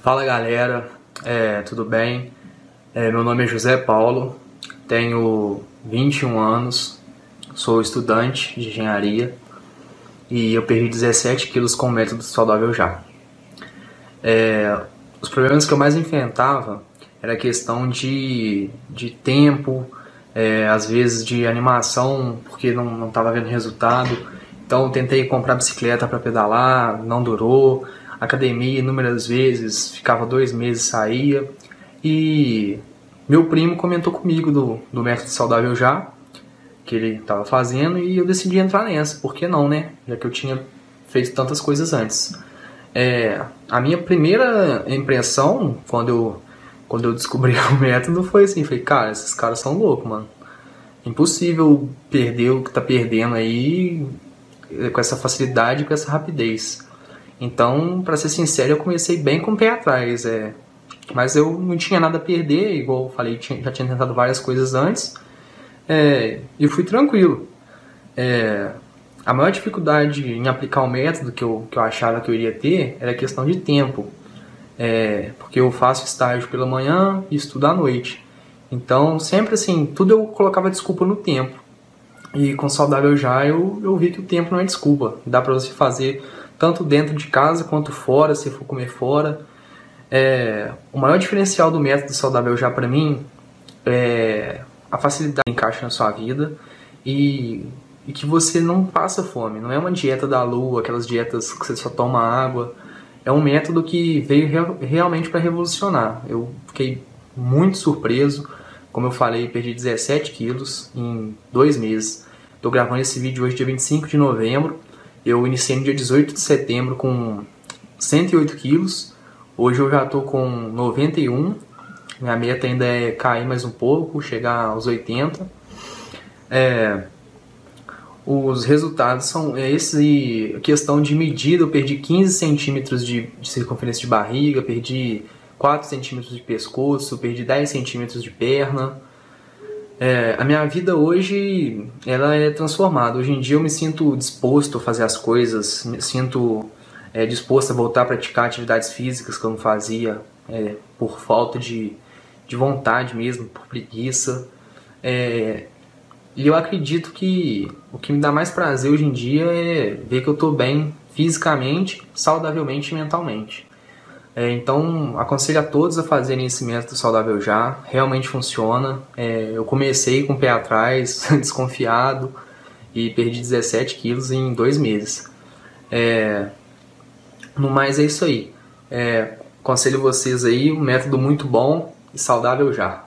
Fala galera, tudo bem? Meu nome é José Paulo, tenho 21 anos, sou estudante de engenharia e eu perdi 17 quilos com o método saudável já. Os problemas que eu mais enfrentava era a questão de tempo, às vezes de animação, porque não estava vendo resultado. Então eu tentei comprar bicicleta para pedalar, não durou. Academia inúmeras vezes, ficava 2 meses, saía. E meu primo comentou comigo do método saudável já, que ele estava fazendo, e eu decidi entrar nessa. Por que não, né? Já que eu tinha feito tantas coisas antes. A minha primeira impressão, quando eu descobri o método, foi assim, falei, cara, esses caras são loucos, mano. Impossível perder o que tá perdendo aí com essa facilidade, com essa rapidez. Então, pra ser sincero, eu comecei bem com o pé atrás, mas eu não tinha nada a perder, igual eu falei, já tinha tentado várias coisas antes, e fui tranquilo. A maior dificuldade em aplicar o método que eu achava que eu iria ter era a questão de tempo, porque eu faço estágio pela manhã e estudo à noite. Então, sempre assim, tudo eu colocava desculpa no tempo. E com saudável já eu vi que o tempo não é desculpa. Dá pra você fazer tanto dentro de casa quanto fora, se for comer fora. O maior diferencial do método saudável já pra mim é a facilidade que encaixa na sua vida e que você não passa fome. Não é uma dieta da lua, aquelas dietas que você só toma água. É um método que veio realmente para revolucionar. Eu fiquei muito surpreso. Como eu falei, perdi 17 quilos em 2 meses. Estou gravando esse vídeo hoje, dia 25 de novembro. Eu iniciei no dia 18 de setembro com 108 quilos. Hoje eu já estou com 91. Minha meta ainda é cair mais um pouco, chegar aos 80. Os resultados são esses, e questão de medida, eu perdi 15 centímetros de circunferência de barriga, perdi 4 centímetros de pescoço, perdi 10 centímetros de perna. A minha vida hoje ela é transformada. Hoje em dia eu me sinto disposto a fazer as coisas, me sinto disposto a voltar a praticar atividades físicas que eu não fazia por falta de vontade mesmo, por preguiça. E eu acredito que o que me dá mais prazer hoje em dia é ver que eu estou bem fisicamente, saudavelmente e mentalmente. Então, aconselho a todos a fazerem esse método saudável já, realmente funciona. Eu comecei com o pé atrás, desconfiado, e perdi 17 quilos em 2 meses. No mais é isso aí. Aconselho vocês aí, um método muito bom e saudável já.